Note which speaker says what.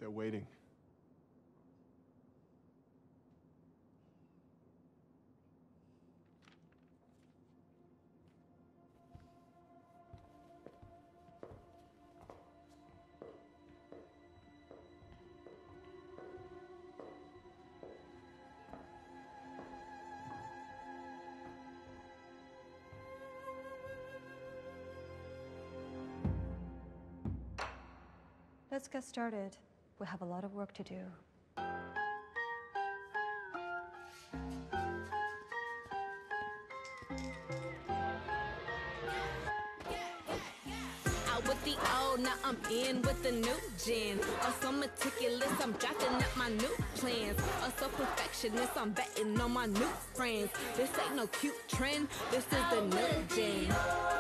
Speaker 1: they're waiting.
Speaker 2: Let's get started. We have a lot of work to do.
Speaker 3: Out with the old, now I'm in with the new gen. Oh, so meticulous, I'm drafting up my new plans. Oh, so perfectionist, I'm betting on my new friends. This ain't no cute trend, this is the new gen.